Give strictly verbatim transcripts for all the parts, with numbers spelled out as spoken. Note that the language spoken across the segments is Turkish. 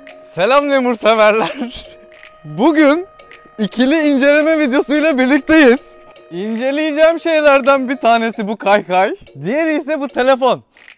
Selam Lemur severler. Bugün ikili inceleme videosuyla birlikteyiz. İnceleyeceğim şeylerden bir tanesi bu kaykay. Diğeri ise bu telefon.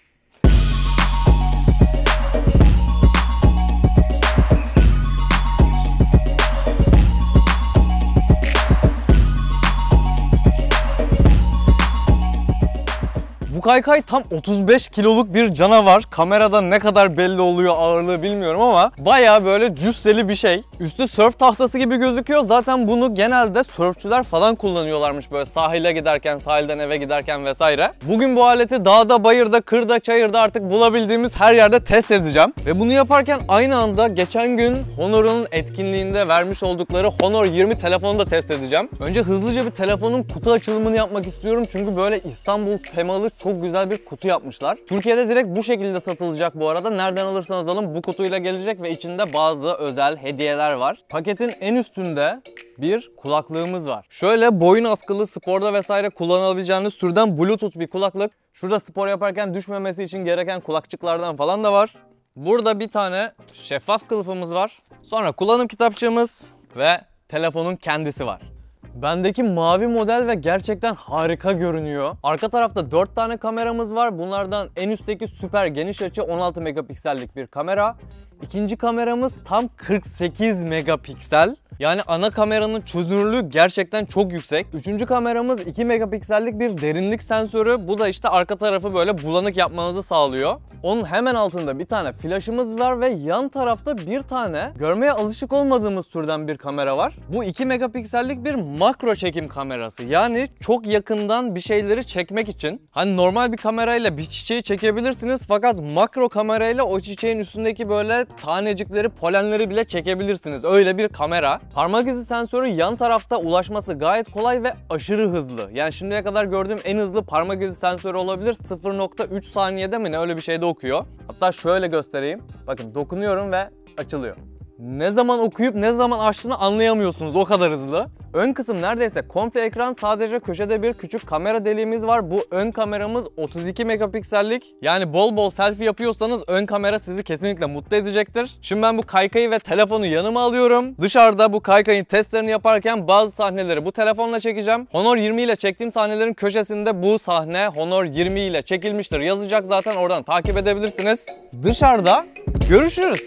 Bu kaykay tam otuz beş kiloluk bir canavar. Kamerada ne kadar belli oluyor ağırlığı bilmiyorum ama bayağı böyle cüsseli bir şey. Üstü sörf tahtası gibi gözüküyor. Zaten bunu genelde sörfçüler falan kullanıyorlarmış böyle sahile giderken, sahilden eve giderken vesaire. Bugün bu aleti dağda, bayırda, kırda, çayırda artık bulabildiğimiz her yerde test edeceğim. Ve bunu yaparken aynı anda geçen gün Honor'un etkinliğinde vermiş oldukları Honor yirmi telefonu da test edeceğim. Önce hızlıca bir telefonun kutu açılımını yapmak istiyorum. Çünkü böyle İstanbul temalı çok güzel bir kutu yapmışlar. Türkiye'de direkt bu şekilde satılacak bu arada. Nereden alırsanız alın bu kutuyla gelecek ve içinde bazı özel hediyeler var. Paketin en üstünde bir kulaklığımız var. Şöyle boyun askılı, sporda vesaire kullanabileceğiniz türden Bluetooth bir kulaklık. Şurada spor yaparken düşmemesi için gereken kulakçıklardan falan da var. Burada bir tane şeffaf kılıfımız var. Sonra kullanım kitapçığımız ve telefonun kendisi var. Bendeki mavi model ve gerçekten harika görünüyor. Arka tarafta dört tane kameramız var. Bunlardan en üstteki süper geniş açı on altı megapiksellik bir kamera. İkinci kameramız tam kırk sekiz megapiksel. Yani ana kameranın çözünürlüğü gerçekten çok yüksek. Üçüncü kameramız iki megapiksellik bir derinlik sensörü. Bu da işte arka tarafı böyle bulanık yapmanızı sağlıyor. Onun hemen altında bir tane flaşımız var ve yan tarafta bir tane görmeye alışık olmadığımız türden bir kamera var. Bu iki megapiksellik bir makro çekim kamerası. Yani çok yakından bir şeyleri çekmek için. Hani normal bir kamerayla bir çiçeği çekebilirsiniz fakat makro kamerayla o çiçeğin üstündeki böyle tanecikleri, polenleri bile çekebilirsiniz. Öyle bir kamera. Parmak izi sensörü yan tarafta, ulaşması gayet kolay ve aşırı hızlı. Yani şimdiye kadar gördüğüm en hızlı parmak izi sensörü olabilir. sıfır nokta üç saniyede mi ne öyle bir şeyde okuyor. Hatta şöyle göstereyim. Bakın dokunuyorum ve açılıyor. Ne zaman okuyup ne zaman açtığını anlayamıyorsunuz, o kadar hızlı. Ön kısım neredeyse komple ekran, sadece köşede bir küçük kamera deliğimiz var. Bu ön kameramız otuz iki megapiksellik. Yani bol bol selfie yapıyorsanız ön kamera sizi kesinlikle mutlu edecektir. Şimdi ben bu kaykayı ve telefonu yanıma alıyorum. Dışarıda bu kaykayın testlerini yaparken bazı sahneleri bu telefonla çekeceğim. Honor yirmi ile çektiğim sahnelerin köşesinde bu sahne Honor yirmi ile çekilmiştir yazacak, zaten oradan takip edebilirsiniz. Dışarıda görüşürüz.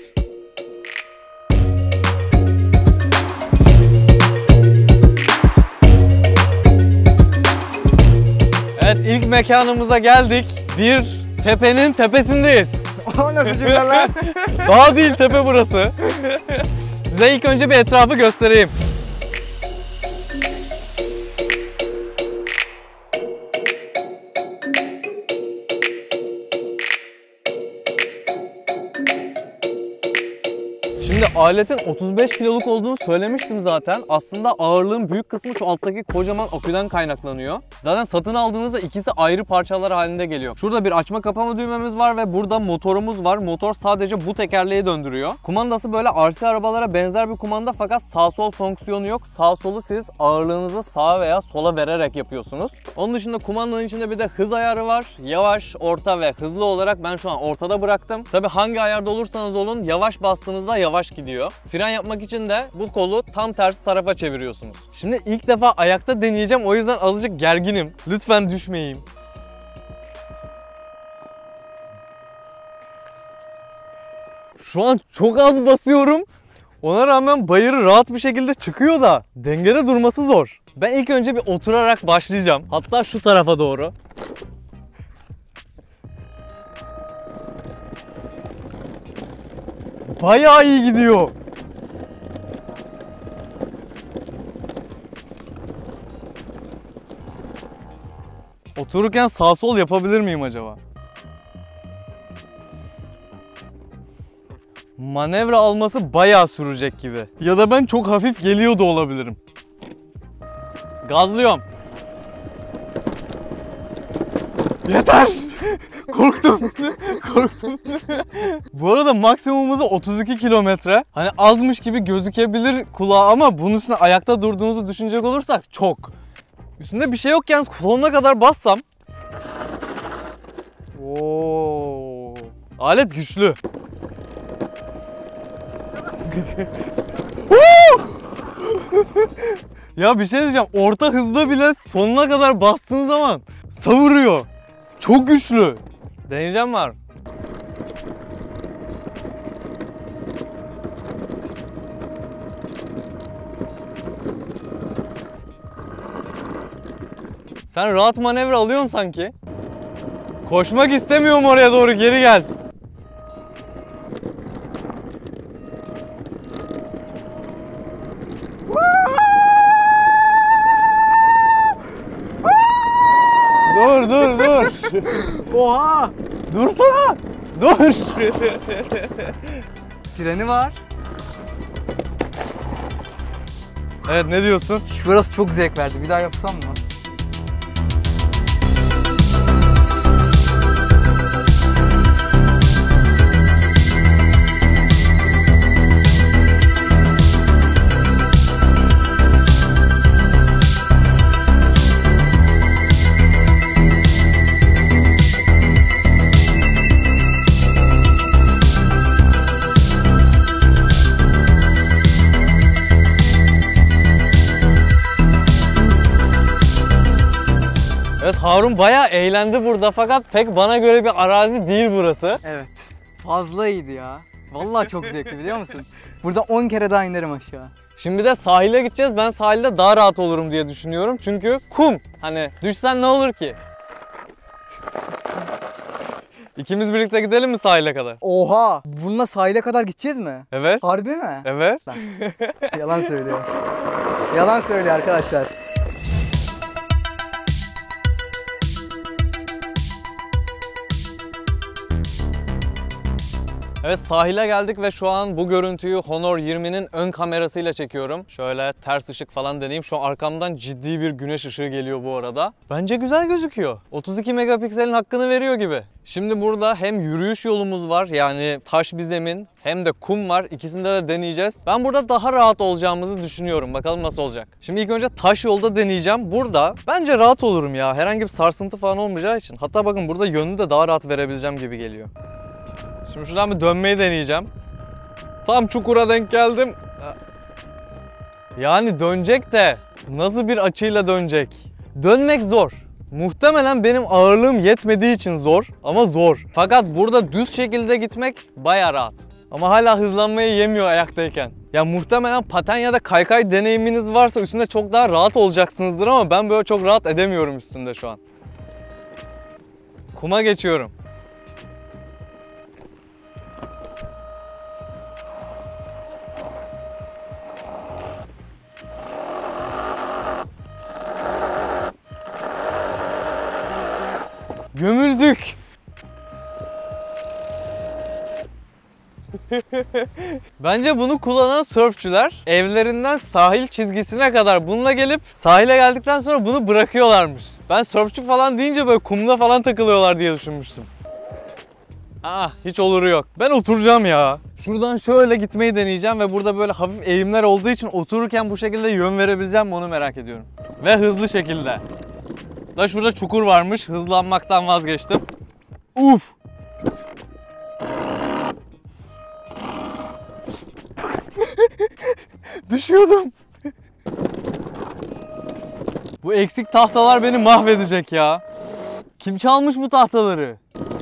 Evet, ilk mekanımıza geldik. Bir tepenin tepesindeyiz. O nasıl cümleler? Dağ değil, tepe burası. Size ilk önce bir etrafı göstereyim. Şimdi aletin otuz beş kiloluk olduğunu söylemiştim zaten. Aslında ağırlığın büyük kısmı şu alttaki kocaman aküden kaynaklanıyor. Zaten satın aldığınızda ikisi ayrı parçalar halinde geliyor. Şurada bir açma kapama düğmemiz var ve burada motorumuz var. Motor sadece bu tekerleği döndürüyor. Kumandası böyle R C arabalara benzer bir kumanda fakat sağ sol fonksiyonu yok. Sağ solu siz ağırlığınızı sağa veya sola vererek yapıyorsunuz. Onun dışında kumandanın içinde bir de hız ayarı var. Yavaş, orta ve hızlı olarak ben şu an ortada bıraktım. Tabi hangi ayarda olursanız olun yavaş bastığınızda yavaş gidiyor. Fren yapmak için de bu kolu tam tersi tarafa çeviriyorsunuz. Şimdi ilk defa ayakta deneyeceğim, o yüzden azıcık gerginim. Lütfen düşmeyeyim. Şu an çok az basıyorum. Ona rağmen bayırı rahat bir şekilde çıkıyor da dengede durması zor. Ben ilk önce bir oturarak başlayacağım. Hatta şu tarafa doğru. Bayağı iyi gidiyor. Otururken sağ sol yapabilir miyim acaba? Manevra alması bayağı sürecek gibi. Ya da ben çok hafif geliyor da olabilirim. Gazlıyorum. Yeter. Korktum. Korktum. Bu arada maksimumumuzu otuz iki kilometre. Hani azmış gibi gözükebilir kulağa ama bunun üstüne ayakta durduğunuzu düşünecek olursak çok. Üstünde bir şey yok yalnız, sonuna kadar bassam. Oo. Alet güçlü. Ya bir şey diyeceğim. Orta hızda bile sonuna kadar bastığın zaman savuruyor. Çok güçlü. Deneyeceğim var. Sen rahat manevra alıyorsun sanki. Koşmak istemiyorum oraya doğru, geri gel. Dur dur dur. Oha! Dursana. Dur. Freni var. Evet, ne diyorsun? Şurası çok zevk verdi. Bir daha yapsam mı? Evet, Harun bayağı eğlendi burada fakat pek bana göre bir arazi değil burası. Evet. Fazla iyiydi ya. Vallahi çok zevkli, biliyor musun? Burada on kere daha inerim aşağı. Şimdi de sahile gideceğiz. Ben sahilde daha rahat olurum diye düşünüyorum. Çünkü kum. Hani düşsen ne olur ki? İkimiz birlikte gidelim mi sahile kadar? Oha! Bununla sahile kadar gideceğiz mi? Evet. Harbi mi? Evet. Yalan söylüyor. Yalan söylüyor arkadaşlar. Evet, sahile geldik ve şu an bu görüntüyü Honor yirminin ön kamerasıyla çekiyorum. Şöyle ters ışık falan deneyeyim. Şu an arkamdan ciddi bir güneş ışığı geliyor bu arada. Bence güzel gözüküyor. otuz iki megapikselin hakkını veriyor gibi. Şimdi burada hem yürüyüş yolumuz var, yani taş bir zemin, hem de kum var. İkisinde de deneyeceğiz. Ben burada daha rahat olacağımızı düşünüyorum. Bakalım nasıl olacak. Şimdi ilk önce taş yolda deneyeceğim. Burada bence rahat olurum ya. Herhangi bir sarsıntı falan olmayacağı için. Hatta bakın burada yönünü de daha rahat verebileceğim gibi geliyor. Şimdi şuradan bir dönmeyi deneyeceğim. Tam çukura denk geldim. Yani dönecek de nasıl bir açıyla dönecek? Dönmek zor. Muhtemelen benim ağırlığım yetmediği için zor ama zor. Fakat burada düz şekilde gitmek bayağı rahat. Ama hala hızlanmayı yemiyor ayaktayken. Ya muhtemelen paten ya da kaykay deneyiminiz varsa üstünde çok daha rahat olacaksınızdır ama ben böyle çok rahat edemiyorum üstünde şu an. Kuma geçiyorum. Gömüldük. Bence bunu kullanan sörfçüler evlerinden sahil çizgisine kadar bununla gelip sahile geldikten sonra bunu bırakıyorlarmış. Ben sörfçü falan deyince böyle kumda falan takılıyorlar diye düşünmüştüm. Aa, hiç oluru yok. Ben oturacağım ya. Şuradan şöyle gitmeyi deneyeceğim ve burada böyle hafif eğimler olduğu için otururken bu şekilde yön verebileceğim mi onu merak ediyorum. Ve hızlı şekilde. Da şurada çukur varmış. Hızlanmaktan vazgeçtim. Uf! Düşüyordum. Bu eksik tahtalar beni mahvedecek ya. Kim çalmış bu tahtaları?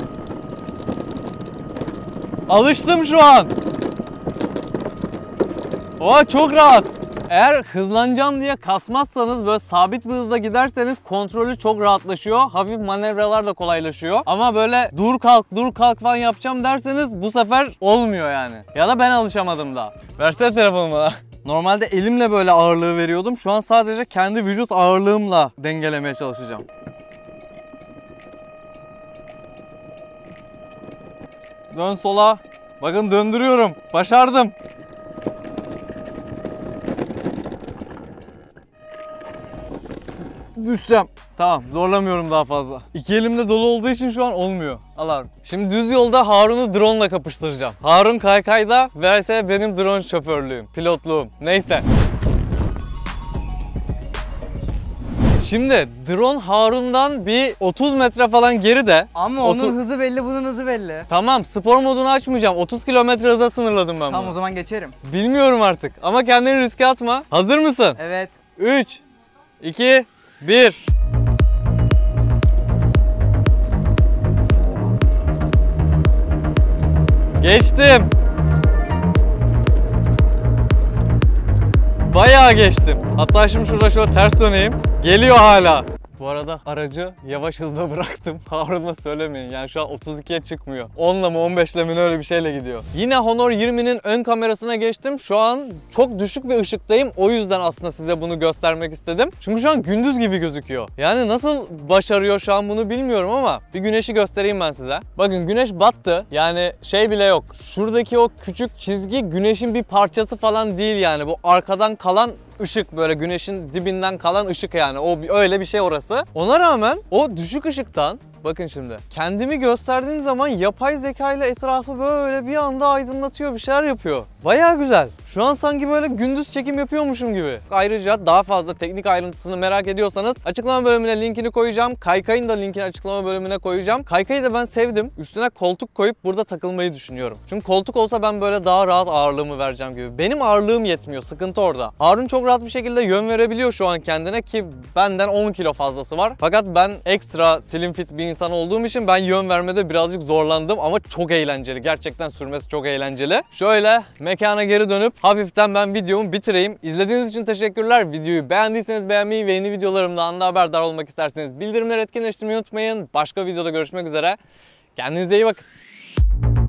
Alıştım şu an. Oha, çok rahat. Eğer hızlanacağım diye kasmazsanız, böyle sabit bir hızda giderseniz kontrolü çok rahatlaşıyor. Hafif manevralar da kolaylaşıyor. Ama böyle dur kalk dur kalk falan yapacağım derseniz bu sefer olmuyor yani. Ya da ben alışamadım daha. Versene telefonumu bana. Normalde elimle böyle ağırlığı veriyordum. Şu an sadece kendi vücut ağırlığımla dengelemeye çalışacağım. Dön sola. Bakın döndürüyorum. Başardım. Düşeceğim. Tamam, zorlamıyorum daha fazla. İki elimde dolu olduğu için şu an olmuyor. Al Harun. Şimdi düz yolda Harun'u drone ile kapıştıracağım. Harun kaykayda, verse benim drone şoförlüğüm, pilotluğum. Neyse. Şimdi drone Harun'dan bir otuz metre falan geride. Ama onun Otu- hızı belli, bunun hızı belli. Tamam, spor modunu açmayacağım. otuz kilometre hıza sınırladım ben Tamam bunu. o zaman geçerim. Bilmiyorum artık ama kendini riske atma. Hazır mısın? Evet. üç, iki, bir. Geçtim. Bayağı geçtim. Hatta şimdi şurada şöyle ters döneyim. Geliyor hala. Bu arada aracı yavaş hızda bıraktım. Harun'a söylemeyin. Yani şu an otuz ikiye çıkmıyor. onla mı on beşle mi öyle bir şeyle gidiyor. Yine Honor yirminin ön kamerasına geçtim. Şu an çok düşük bir ışıktayım. O yüzden aslında size bunu göstermek istedim. Çünkü şu an gündüz gibi gözüküyor. Yani nasıl başarıyor şu an bunu bilmiyorum ama bir güneşi göstereyim ben size. Bakın güneş battı. Yani şey bile yok. Şuradaki o küçük çizgi güneşin bir parçası falan değil yani. Bu arkadan kalan ışık, böyle güneşin dibinden kalan ışık yani. O öyle bir şey orası. Ona rağmen o düşük ışıktan bakın şimdi kendimi gösterdiğim zaman yapay zeka ile etrafı böyle bir anda aydınlatıyor, bir şeyler yapıyor. Bayağı güzel. Şu an sanki böyle gündüz çekim yapıyormuşum gibi. Ayrıca daha fazla teknik ayrıntısını merak ediyorsanız açıklama bölümüne linkini koyacağım. Kaykayın da linkini açıklama bölümüne koyacağım. Kaykayı da ben sevdim. Üstüne koltuk koyup burada takılmayı düşünüyorum. Çünkü koltuk olsa ben böyle daha rahat ağırlığımı vereceğim gibi. Benim ağırlığım yetmiyor. Sıkıntı orada. Harun çok rahat bir şekilde yön verebiliyor şu an kendine ki benden on kilo fazlası var. Fakat ben ekstra slim fit bir insan olduğum için ben yön vermede birazcık zorlandım ama çok eğlenceli. Gerçekten sürmesi çok eğlenceli. Şöyle mekana geri dönüp hafiften ben videomu bitireyim. İzlediğiniz için teşekkürler. Videoyu beğendiyseniz beğenmeyi ve yeni videolarımdan anında haberdar olmak isterseniz bildirimleri etkinleştirmeyi unutmayın. Başka videoda görüşmek üzere. Kendinize iyi bakın.